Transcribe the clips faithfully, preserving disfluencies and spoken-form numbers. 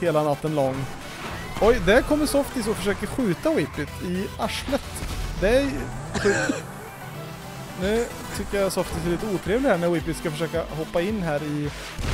hela natten lång. Oj, där kommer Softies och försöker skjuta Whippet i arslet. Det är... Nu tycker jag Softies är lite otrevlig här när Whippet ska försöka hoppa in här i...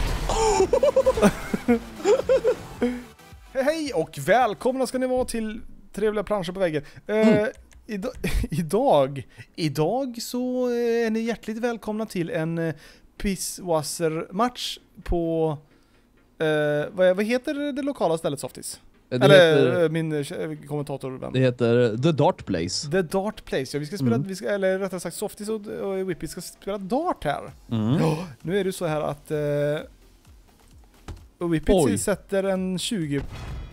Hej och välkomna ska ni vara till trevliga planscher på väggen. Mm. Uh, idag, idag, idag så är ni hjärtligt välkomna till en uh, Pisswasser-match på... Uh, vad, vad heter det lokala stället, Softies? Det Eller heter, min uh, kommentator. Det heter The Dart Place. The Dart Place, ja. Vi ska spela, mm. vi ska, eller rättare sagt Softies och, och Whippet ska spela dart här. Mm. Oh, nu är det så här att... Uh, Whippet sätter en tjugo...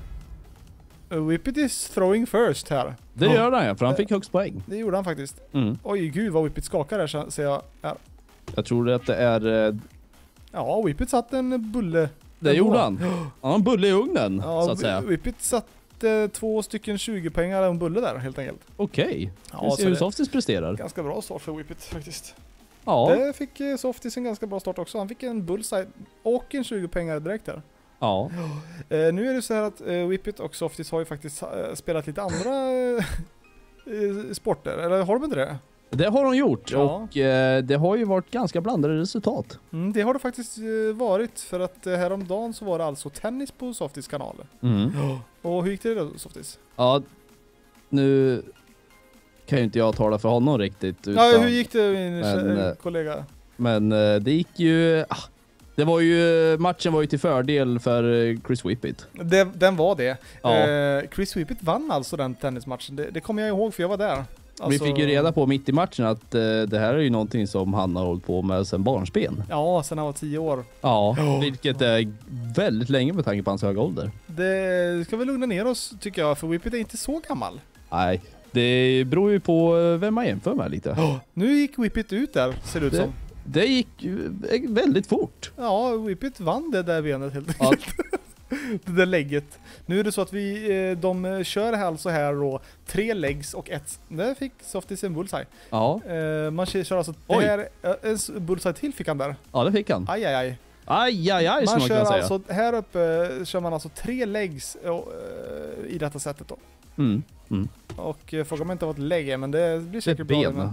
Whippet is throwing first här. Det gör han, ja, för han fick högst poäng. Det gjorde han faktiskt. Mm. Oj, gud vad Whippet skakar här, ser jag här. Jag tror att det är... Ja, Whippet satt en bulle. Det gjorde han. Ja, en bulle i ugnen, ja, så att säga. Whippet satte två stycken tjugo-pengar och en bulle där, helt enkelt. Okej. Okay. Ja, vi ser hur Softies presterar. Ganska bra start för Whippet, faktiskt. Ja. Det fick Softies en ganska bra start också. Han fick en bullseye och en tjugo-pengar direkt där. Ja. Uh, nu är det så här att uh, Whippet och Softies har ju faktiskt uh, spelat lite andra uh, sporter. Eller har de inte det? Det har de gjort, ja. Och uh, det har ju varit ganska blandade resultat. Mm, det har det faktiskt uh, varit. För att uh, häromdagen så var det alltså tennis på Softies kanal. Mm. Och hur gick det då, Softies? Ja, nu kan ju inte jag tala för honom riktigt. Utan, ja, hur gick det, min men, kollega? Men uh, det gick ju... Ah, Det var ju, matchen var ju till fördel för Chris Whippet. Det, den var det. Ja. Eh, Chris Whippet vann alltså den tennismatchen. Det, det kommer jag ihåg för jag var där. Alltså... Vi fick ju reda på mitt i matchen att eh, det här är ju någonting som han har hållit på med sedan barnsben. Ja, sedan han var tio år. Ja, oh. Vilket är väldigt länge med tanke på hans höga ålder. Det ska vi lugna ner oss tycker jag, för Whippet är inte så gammal. Nej, det beror ju på vem man jämför med lite. Oh. Nu gick Whippet ut där, ser det ut det... som. Det gick väldigt fort. Ja, Whippet vann det där benet helt enkelt. Ja. Det där lägget. Nu är det så att vi, de kör här alltså här då, tre legs och ett. Där fick Softies en bullseye. Ja. Man kör alltså där, en bullseye till fick han där. Ja, det fick han. Aj, aj, aj. Aj, aj, aj, man man kör kan säga. Alltså, här uppe kör man alltså tre legs i detta sättet då. Mm. Mm. Och frågar man inte vad ett lägg är, men det blir säkert bra. Ben.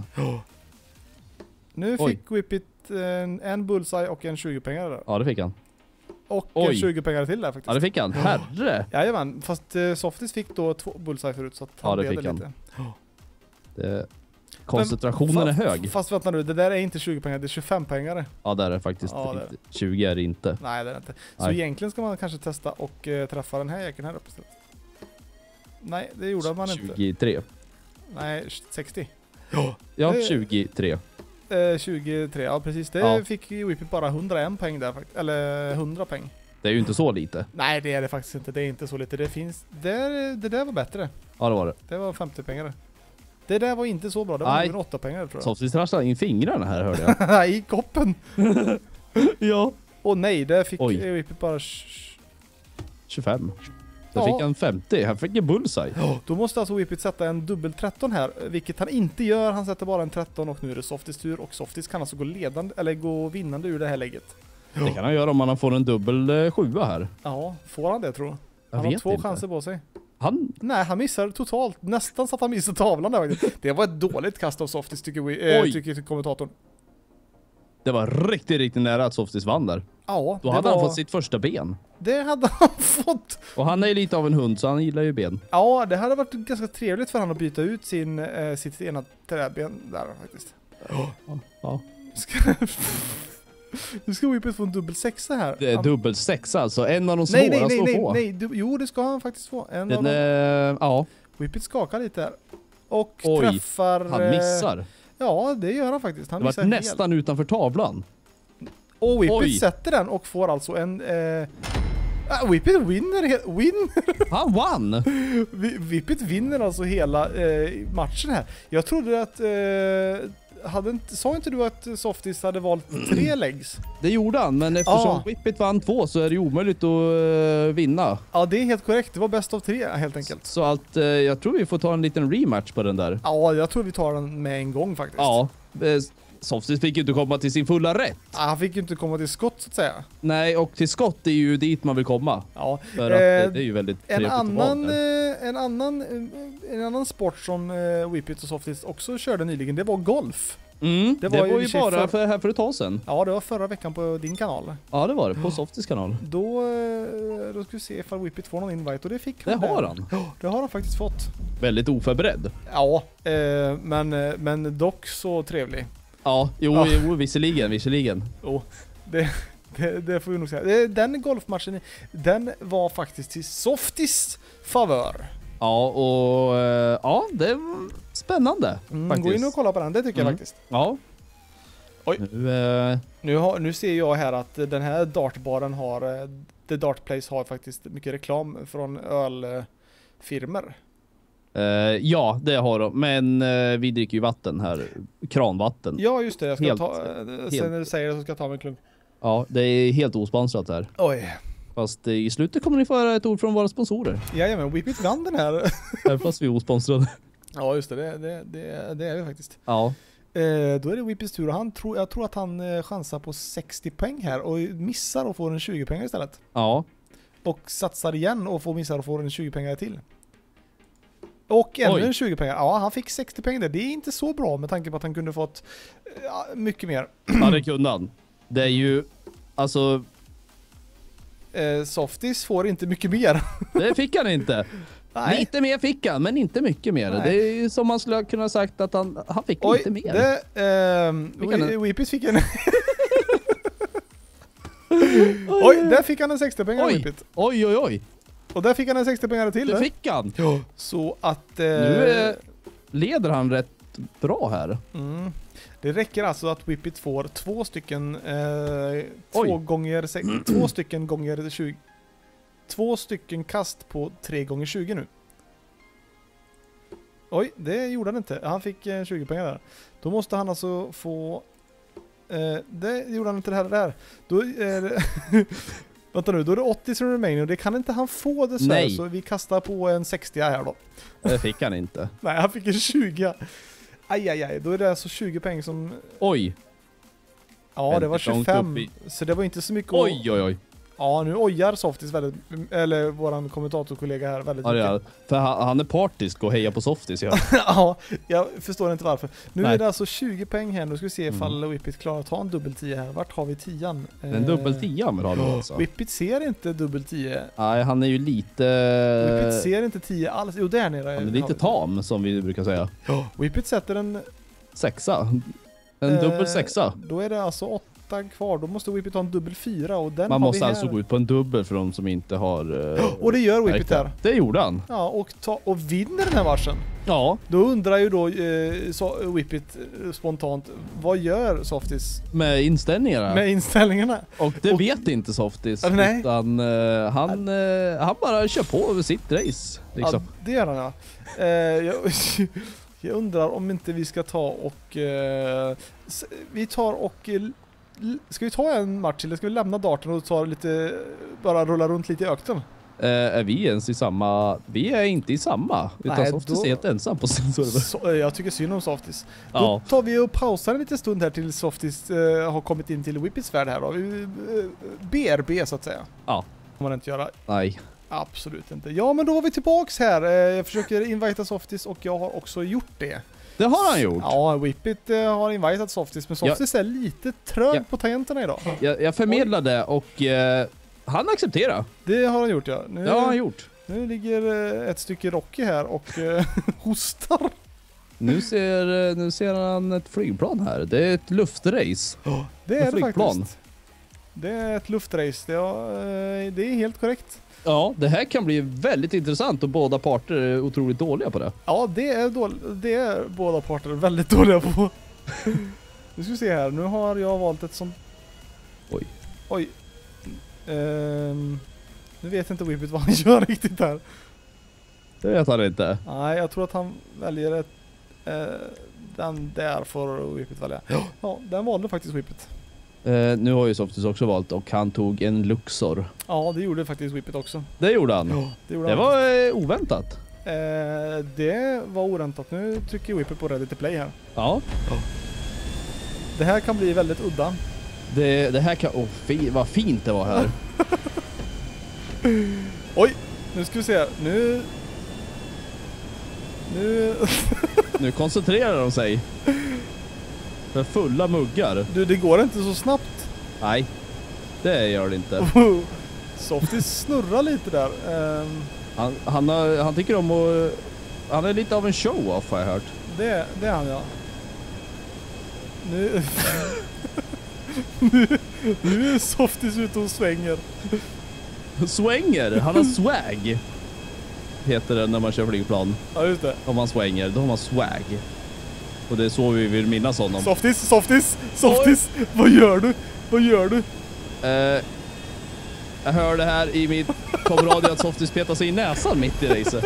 Nu fick Whippet en, en bullseye och en tjugo-pengar där. Ja, det fick han. Och Oj. en tjugo-pengar till där faktiskt. Ja, det fick han. Herre! Jajamän, fast uh, Softies fick då två bullseye förut så att han ja, det fick han. Lite. Det, koncentrationen Men, är hög. Fast vänta nu, det där är inte tjugo-pengar, det är tjugofem-pengar. Ja, det är det faktiskt. Ja, det är. tjugo är det inte. Nej, det är det inte. Så Nej. egentligen ska man kanske testa och uh, träffa den här jäkeln här uppe istället. Nej, det gjorde man inte. tjugotre. Nej, sextio. Ja, tjugotre. Uh, tjugotre, ja precis. Det ja. Fick ju Whippet bara hundraen poäng där faktiskt. Eller hundra poäng. Det är ju inte så lite. Nej, det är det faktiskt inte. Det är inte så lite. Det finns... Det, det där var bättre. Ja, det var det. Det var femtio pengar. Det där var inte så bra. Det var nog åtta pengar tror jag. Så vi trasslade in fingrarna här, hörde jag. Nej, i koppen. Ja. Och nej, där fick Whippet bara... tjugofem. Där ja. Fick han femtio. Han fick en bullseye. Oh, då måste alltså Whippet sätta en dubbel tretton här. Vilket han inte gör. Han sätter bara en tretton och nu är det Softies tur. Och Softies kan alltså gå ledande eller gå vinnande ur det här lägget. Det kan han göra om han får en dubbel eh, sjua här. Ja, får han det tror jag. Han jag har två inte. chanser på sig. Han? Nej, han missar totalt. Nästan så att han missar tavlan där. Det var ett dåligt kast av Softies tycker, vi, äh, tycker kommentatorn. Det var riktigt, riktigt nära att Softies vann där. Ja, Då hade var... han fått sitt första ben. Det hade han fått. Och han är lite av en hund så han gillar ju ben. Ja, det hade varit ganska trevligt för han att byta ut sin, äh, sitt ena träben där faktiskt. Ja. Ja. Nu ska Whippet få en dubbel sexa här. Det är han... dubbel sexa alltså. En av de svåra nej, nej, nej, att nej, få. nej, nej. Jo, det ska han faktiskt få. En Den, av dem... äh, ja. Whippet skakar lite här. Och Oj, träffar... han missar. Ja, det gör han faktiskt. Han det var nästan helt. Utanför tavlan. Och Whippet Oj. Sätter den och får alltså en... Eh... Ah, Whippet vinner. Winner. Han vann! Whippet vinner alltså hela eh, matchen här. Jag trodde att... Eh, hade inte, sa inte du att Softies hade valt tre legs? Det gjorde han, men eftersom ah. Whippet vann två så är det omöjligt att uh, vinna. Ja, det är helt korrekt. Det var bäst av tre helt enkelt. Så att uh, jag tror vi får ta en liten rematch på den där. Ja, jag tror vi tar den med en gång faktiskt. Ja, Softis fick ju inte komma till sin fulla rätt. Ah, han fick ju inte komma till skott så att säga. Nej, och till skott är ju dit man vill komma. Ja. För att Eh, det är ju väldigt en trevligt att annan, vara där. eh, en annan eh, en annan sport som eh, Whippet och Softis också körde nyligen, det var golf. Mm, det det var, var ju ju bara för- för, här för ett tag sedan. Ja, det var förra veckan på din kanal. Ja, det var det. På Softis kanal. Då, eh, då ska vi se ifall Whippet får någon invite och det fick Det han. har där. han. Ja, det har han faktiskt fått. Väldigt oförberedd. Ja, eh, men, eh, men dock så trevlig. Ja, jo, Ja. jo visserligen, visserligen. Oh, det, det, det får vi nog säga. Det- Den golfmatchen, den var faktiskt till Softis favör. Ja, och eh, ja, det var spännande Mm, faktiskt. gå in och kolla på den, det tycker Mm. jag faktiskt. Ja. Oj. Nu, eh, Nu, har, nu ser jag här att den här dartbaren har, eh, The Dart Place har faktiskt mycket reklam från ölfirmor. eh, ja, det har de. Men eh, vi dricker ju vatten här. Kranvatten. Ja, Ja just det, jag ska Helt- ta, eh, helt. sen när du säger det så ska jag ta mig en klunk. det är helt osponsrat här. Oj, Fast eh, i slutet kommer ni få höra ett ord från våra sponsorer. jajamän, Whippet vann den här. Även fast vi är osponsrade. Ja just det, det, det, det, det är vi faktiskt. Ja. Eh, då är det Whippets tur och han tror, jag tror att han eh, chansar på sextio poäng här och missar och får en tjugo poäng istället. Ja. Och satsar igen och får missar och får en tjugo poäng till. Och ännu Oj. en tjugo poäng. Ja, han fick sextio poäng där. Det är inte så bra med tanke på att han kunde fått ja, mycket mer. Ja, det kunde han. Det är ju, alltså, Eh, Softis får inte mycket mer. det fick han inte. Nej. Lite mer fick han, men inte mycket mer. Nej. Det är ju som man skulle kunna sagt att han, han fick Oj, lite mer. det, ehm, Fick han Whi- en- Whippet fick en... Oj, där fick han en sextio poäng av Oj. Whippet. Oj, oj, oj. Och där fick han en sextio poäng till. Det där. fick han. Så att... Eh, Nu eh, leder han rätt bra här. mm, det räcker alltså att Whippet får två stycken... Eh, två Oj. gånger... sex- två stycken gånger tjugo... Två stycken kast på tre gånger tjugo nu. Oj, det gjorde han inte. Han fick eh, tjugo poäng där. Då måste han alltså få... Eh, det gjorde han inte det här. Där. Då är det... Vänta nu, då är det åttio som remaining och det kan inte han få dessvärre. Nej. Så vi kastar på en sextio här då. Det fick han inte. Nej, han fick en tjugo. Aj, aj, aj. Då är det alltså tjugo poäng som... Oj. Ja, det var Väldigt långt tjugofem. upp i- Så det var inte så mycket Oj, oj, oj. att... Ja, nu ojar Softis väldigt... Eller våran kommentatorkollega här väldigt Ja, det mycket. är, för han, han är partisk och hejar på Softis. Ja. Ja, jag förstår inte varför. Nu Nej. är det alltså tjugo poäng här. Nu ska vi se ifall Mm. Whippet klarar att ta en dubbel tio här. Vart har vi tian? En Eh, dubbel tia med har du alltså. Whippet ser inte dubbel tio. Nej, han är ju lite... Whippet ser inte tio alls. Jo, där nere. Han är lite tam, som vi brukar säga. Whippet sätter en... Sexa. En eh, dubbel sexa. Då är det alltså åtta kvar. Då måste Whippet ha en dubbel fyra och den Man har måste vi här. alltså gå ut på en dubbel för de som inte har... eh, Och det gör Whippet märkt där. Det gjorde han. Ja, och, ta, och vinner den här matchen. Ja, Då undrar ju då eh, så, Whippet eh, spontant, vad gör Softis med inställningarna. med inställningarna? Och det och- vet inte Softis. Ah, nej. Utan eh, han, eh, han bara kör på över sitt race. Liksom. Ja, det gör han ja. Eh, jag, jag undrar om inte vi ska ta och... Eh, s- vi tar och... eh, l- Ska vi ta en match eller ska vi lämna darten och ta lite... Bara rulla runt lite i öknen? Eh, är vi ens i samma? Vi är inte i samma. Utan Nej, Softis då- är helt ensam på sin server. Så, eh, jag tycker synd om Softis. Ja. Då tar vi och pausar en liten stund här till Softis eh, har kommit in till Whippets värld här då. Vi, eh, B R B så att säga. Ja. Får man inte göra. Nej. Absolut inte. Ja, men då var vi tillbaks här. Eh, Jag försöker invita Softis och jag har också gjort det. Det har han gjort. Ja, Whippet eh, har invitat Softis, men Softis är lite trög Ja. på tangenterna idag. Jag, jag förmedlade och eh, han accepterar. Det har han gjort ja. Nu, Det har han gjort. nu ligger eh, ett stycke Rocky här och eh, hostar. Nu ser, nu ser han ett flygplan här. Det är ett luftrace. Det Med är det flygplan. faktiskt. Det är ett luftrace. Det är, eh, det är helt korrekt. Ja, det här kan bli väldigt intressant och båda parter är otroligt dåliga på det. Ja, det är, dål- det är båda parter väldigt dåliga på. Nu ska vi se här. Nu har jag valt ett sånt... Oj. Oj. Ehm, nu vet inte Whippet vad han gör riktigt här. Det vet han inte. Nej, jag tror att han väljer ett... Eh, den där får Whippet välja. Ja, den valde faktiskt Whippet. Eh, nu har ju Softis också valt och han tog en Luxor. Ja, det gjorde faktiskt Whippet också. Det gjorde han. Det, gjorde Det han. var eh, oväntat. Eh, det var oräntat. Nu trycker Whippet på Ready to Play här. Ja. det här kan bli väldigt udda. Det, det här kan... Åh, fi, vad fint det var här. Oj, nu ska vi se. Nu... Nu... Nu koncentrerar de sig. För fulla muggar. Du, det går inte så snabbt. Nej, det gör det inte. Softis snurrar lite där. Um, Han, han, har, han tycker om att... Han är lite av en show-off har jag hört. det, det är han, ja. Nu... nu, nu är Softis ute och svänger. Svänger, han har swag. Heter det när man kör flygplan. Ja, just det. Om man svänger, då har man swag. Och det är så vi vill minnas honom. Softis, Softis, Softis. Oj. Vad gör du? Vad gör du? Uh, jag hörde här i mitt komradio att Softis petar sig i näsan mitt i racet.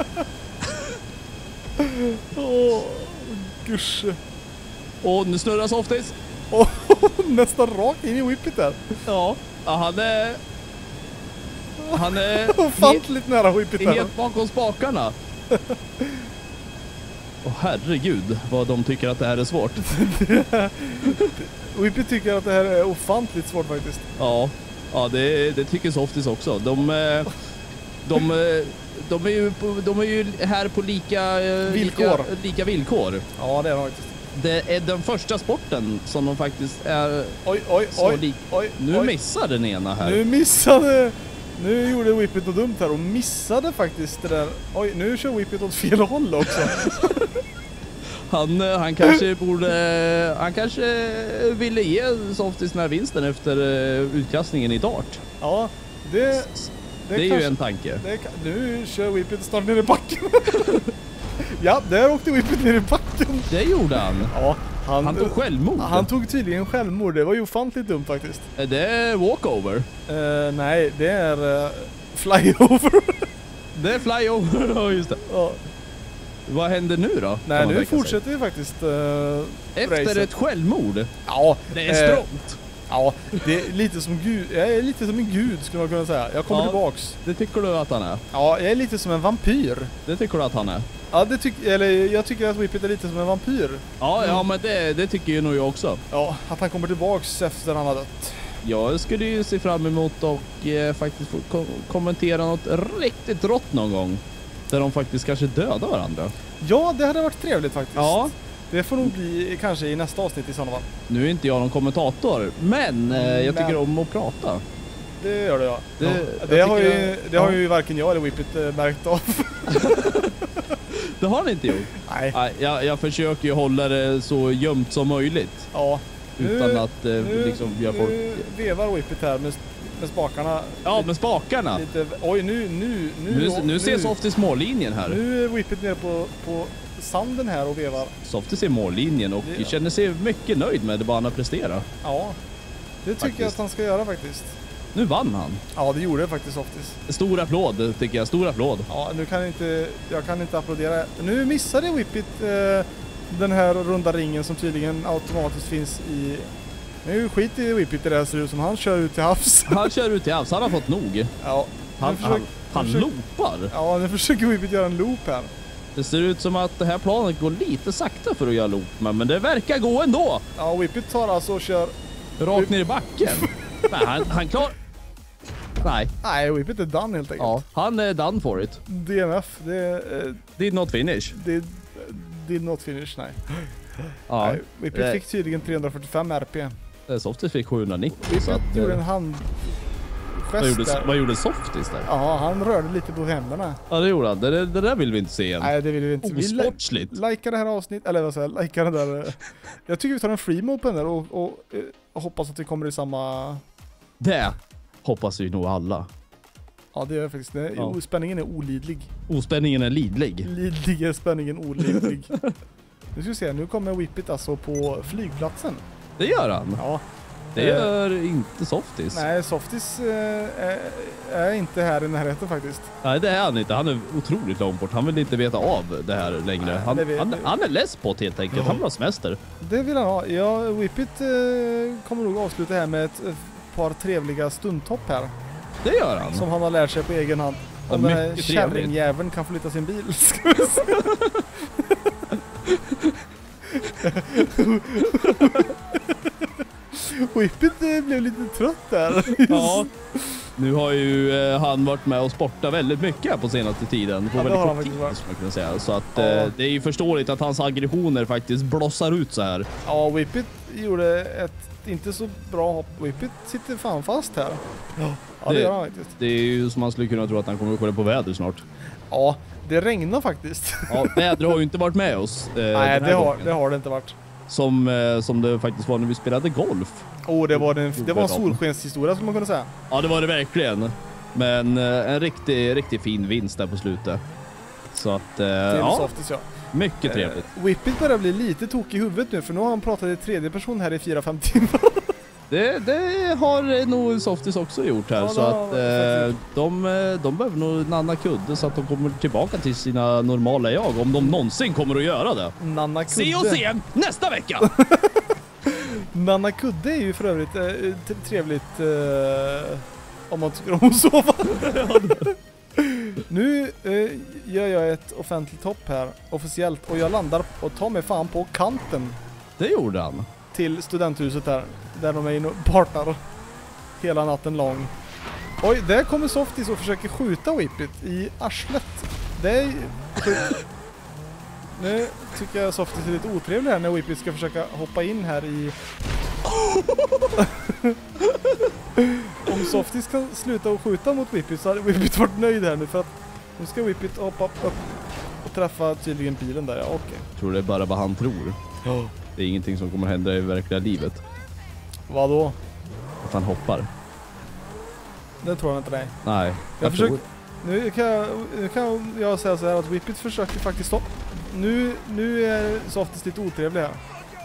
Åh, oh, gusch. Och nu snurrar Softis. Oh, nästan rakt in i whippet där. Ja, han är... Han är... Ofantligt nära whippet där. Helt bakom spakarna. Åh oh, herregud, vad de tycker att det här är svårt. Whippet tycker att det här är ofantligt svårt faktiskt. Ja, ja det, det tycker Softis också. De, de, de, är ju, de är ju här på lika villkor. Lika, lika villkor. Ja, det är de faktiskt. Det är den första sporten som de faktiskt är... Oj, oj, oj, lik. oj. Nu oj. missar den ena här. Nu missade... Nu gjorde Whippet något dumt här och missade faktiskt det där. Oj, nu kör Whippet åt fel håll också. Han, han kanske borde... Han kanske ville ge Softis den här vinsten efter utkastningen i dart. Ja, det... Det, det är kanske, ju en tanke. Det, nu kör Whippet snart ner i backen. Ja, där åkte Whippet ner i backen. Det gjorde han. Ja, han, han tog självmord. Han tog tydligen självmord. Det var ju ofantligt dumt faktiskt. Är det walkover? Uh, nej, det är uh, flyover. Det är flyover, ja just det. Ja. Vad händer nu då? Nej, nu fortsätter vi faktiskt uh, efter racet. Ett självmord? Ja. Det är strångt. Ja, det är lite som gud. Jag är lite som en gud skulle man kunna säga. Jag kommer ja, tillbaks. Det tycker du att han är? Ja, jag är lite som en vampyr. Det tycker du att han är? Ja, det tycker eller jag tycker att Whippet är lite som en vampyr. Ja, ja, men det, det tycker ju nog jag också. Ja, att han kommer tillbaks efter han har dött. Jag skulle ju se fram emot och eh, faktiskt få ko kommentera något riktigt rått någon gång. Där de faktiskt kanske dödar varandra. Ja, det hade varit trevligt faktiskt. Ja. Det får nog bli kanske i nästa avsnitt i sådana fall. Nu är inte jag någon kommentator, men eh, jag men... tycker om att prata. Det gör det, ja. Det, ja, det, har, ju, jag... det har ju varken jag eller Whippet äh, märkt av. Det har ni inte gjort? Nej. Nej jag, jag försöker ju hålla det så gömt som möjligt. Ja. Utan nu, att eh, nu, liksom göra folk... Nu vevar Whippet här med, med spakarna. Ja, lite, med spakarna. Lite, oj, nu... Nu, nu, nu, nu, nu ser Softis mållinjen här. Nu är Whippet nere på, på sanden här och vevar. Softis ser mållinjen och det, känner sig mycket nöjd med det bara han har presterat. Ja, det tycker faktiskt. Jag att han ska göra faktiskt. Nu vann han. Ja, det gjorde det faktiskt Softis. Stor applåd tycker jag, stor applåd. Ja, nu kan jag inte, jag kan inte applådera. Nu missade Whippet eh, den här runda ringen som tydligen automatiskt finns i... Nu skit i Whippet i det här ser ut som han kör ut till havs. Han kör ut till havs, han har fått nog. Ja. Han, försöker, han, han försöker, loopar. Ja, nu försöker Whippet göra en loop här. Det ser ut som att det här planet går lite sakta för att göra loop med, men det verkar gå ändå. Ja, Whippet tar alltså och kör... Rakt ner i backen. Nej, han, han klar... Nej. Nej, Whippet är done helt enkelt. Ja, han är done for it. D N F, det är... Uh, did not finish. Did, did not finish, nej. Ja. Nej, Whippet det... fick tydligen trehundrafyrtiofem R P. Softis fick sjuhundranittio. Whippet så att, gjorde en hand... Vad gjorde, vad gjorde Softis där? Ja, han rörde lite på händerna. Ja, det gjorde han. Det, det, det där vill vi inte se igen. Nej, det vill vi inte. Osportsligt. Vi likea det här avsnittet, eller vad säger jag, likea det där. Jag tycker vi tar en free mode på den där och, och, och hoppas att vi kommer i samma... Det hoppas vi nog alla. Ja, det gör jag faktiskt. Det, ja. Spänningen är olidlig. Ospänningen är lidlig. Lidlig är spänningen olidlig. Nu ska vi se, nu kommer Whippet alltså på flygplatsen. Det gör han? Ja. Det gör eh, inte Softis. Nej, Softis eh, är, är inte här i närheten faktiskt. Nej, det är han inte. Han är otroligt långt bort. Han vill inte veta av det här längre. Nej, han, vet, han, han är less på det helt enkelt. Ja. Han vill ha semester. Det vill han ha. Ja, Whippet eh, kommer nog avsluta här med ett, ett par trevliga stundtopp här. Det gör han. Som han har lärt sig på egen hand. Om den här kärringjäveln kan flytta sin bil. Ska vi se. Whippet blev lite trött där. Ja. Nu har ju eh, han varit med och sportat väldigt mycket här på senaste tiden. På ja, väldigt kort tid, som man kan säga. Så att ja. eh, det är ju förståeligt att hans aggressioner faktiskt blossar ut så här. Ja, Whippet gjorde ett inte så bra hopp. Whippet sitter fan fast här. Ja, ja det, det gör han faktiskt. Det är ju som man skulle kunna tro att han kommer att kolla på väder snart. Ja, det regnar faktiskt. Ja, väder har ju inte varit med oss. Eh, Nej, det har, det har det inte varit. Som, eh, som det faktiskt var när vi spelade golf. Oh, det var, en, det var en solskenshistoria skulle man kunna säga. Ja, det var det verkligen. Men eh, en riktigt, riktigt fin vinst där på slutet. Så att, eh, ja, softis, ja. Mycket trevligt. Eh, Whippet börjar bli lite tokig i huvudet nu, för nu har han pratat i tredje person här i fyra fem timmar. Det, det har nog Softis också gjort här, ja, så att eh, de, de behöver nog nanna kudde så att de kommer tillbaka till sina normala jag, om de någonsin kommer att göra det. Nanna kudde. Se och se nästa vecka! Nanna kudde är ju för övrigt eh, trevligt eh, om man tycker om att sova. Nu eh, gör jag ett offentligt hopp här, officiellt, och jag landar och tar mig fan på kanten. Det gjorde han. Till studenthuset där, där de är inne och partar hela natten lång. Oj, där kommer Softis och försöker skjuta Whippet i arslet. Det är... Nu tycker jag Softis är lite otrevlig här när Whippet ska försöka hoppa in här i... Om Softis kan sluta och skjuta mot Whippet så hade Whippet varit nöjd här nu, för att nu ska Whippet hoppa upp och träffa tydligen bilen där. Ja, okej. Okay. Tror det är bara vad han tror. Ja. Det är ingenting som kommer hända i verkliga livet. Vad då? Att han hoppar. Det tror jag inte, nej. Nej, jag, jag försöker... Nu kan jag, nu kan jag säga så här att Whippet försöker faktiskt stoppa. Nu, nu är Softis lite otrevlig här.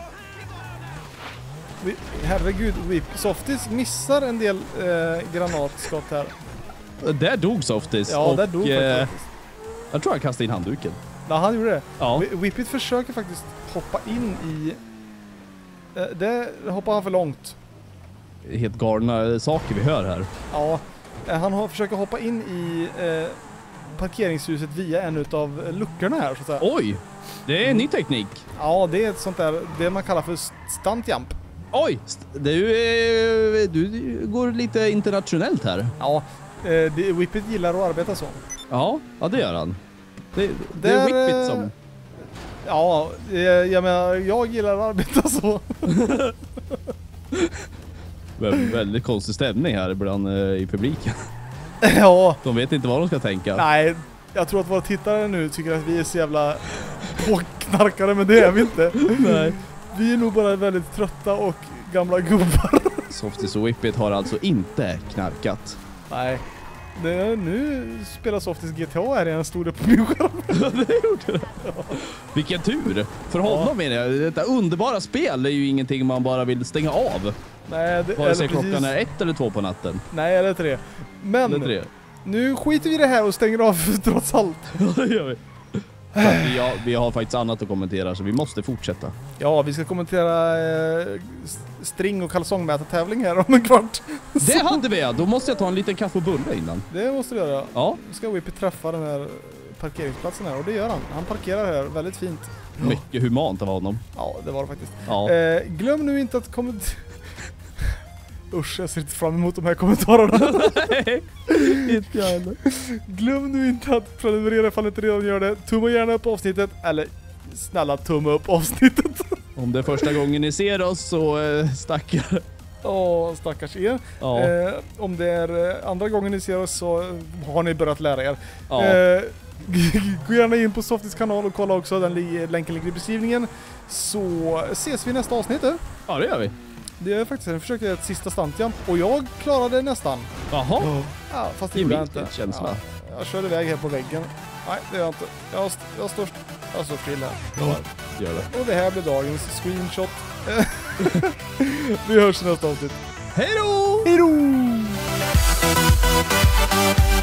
Herregud, Whip. Softis missar en del eh, granatskott här. Där dog Softis. Ja, och, där dog eh, jag tror han kastade in handduken. Ja, han gjorde det. Ja. Whippet försöker faktiskt hoppa in i... Eh, det hoppar han för långt. Helt galna saker vi hör här. Ja, eh, han har, försöker hoppa in i eh, parkeringshuset via en av luckorna här, så att säga. Oj, det är en ny teknik. Ja, det är ett sånt där, det man kallar för stuntjump. Oj, du, du går lite internationellt här. Ja, det, Whippet gillar att arbeta så. Ja, ja det gör han. Det, det Där, är Whippet som... Ja, jag menar, jag gillar att arbeta så. Vä- väldigt konstig stämning här bland i publiken. Ja. De vet inte vad de ska tänka. Nej, jag tror att våra tittare nu tycker att vi är så jävla påknarkare, men det är vi inte. Nej. Vi är nog bara väldigt trötta och gamla gubbar. Softis och Whippet har alltså inte knarkat. Nej. Det, nu spelar Softis G T A här i en stor på min skärm. Ja, det gjorde det. Ja. Vilken tur. För honom ja. menar jag. Detta underbara spel är ju ingenting man bara vill stänga av. Nej, det, vare sig klockan är ett eller två på natten. Nej, eller tre. Men eller tre. Nu skiter vi i det här och stänger av trots allt. Ja, det gör vi. vi, har, vi har faktiskt annat att kommentera, så vi måste fortsätta. Ja, vi ska kommentera eh, string- och kalsongmätartävling här om en kvart. Det hade vi, då måste jag ta en liten kaffe och bulle innan. Det måste du göra. Ja. Nu ska Whippet träffa den här parkeringsplatsen här, och det gör han. Han parkerar här väldigt fint. Mycket humant av honom. Ja, det var det faktiskt. Ja. Eh, glöm nu inte att kommentera... Usch, jag ser inte fram emot de här kommentarerna. Nej, inte jag heller. Glöm nu inte att prenumerera ifall ni inte redan gör det. Tumma gärna upp avsnittet, eller snälla tumma upp avsnittet. Om det är första gången ni ser oss så eh, stackar. Åh, stackars er. Ja. Eh, om det är eh, andra gången ni ser oss så har ni börjat lära er. Ja. Eh, gå gärna in på Softis kanal och kolla också, den li- länken ligger i beskrivningen. Så ses vi i nästa avsnitt. Eh? Ja, det gör vi. Det är faktiskt, jag försökte ett sista stuntjump och jag klarade nästan. Jaha. Ja, fast det gjorde jag inte. Känsla. Ja, jag körde iväg här på väggen. Nej, det gör jag inte. Jag, st- jag, står, jag står still här. Ja, gör det. Och det här blir dagens screenshot. Vi hörs i nästa avsnitt. Hej då! Hej då!